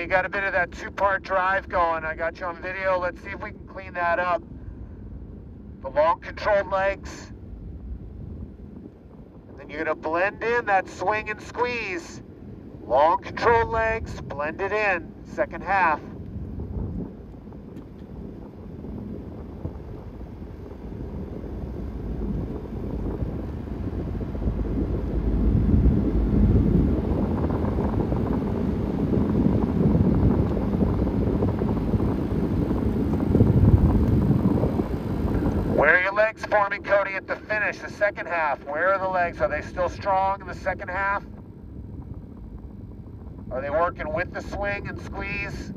you got a bit of that two-part drive going. I got you on video. Let's see if we can clean that up. The long controlled legs. And then you're gonna blend in that swing and squeeze. Long controlled legs, blend it in, second half. Where are your legs forming, Cody, at the finish, the second half? Where are the legs? Are they still strong in the second half? Are they working with the swing and squeeze?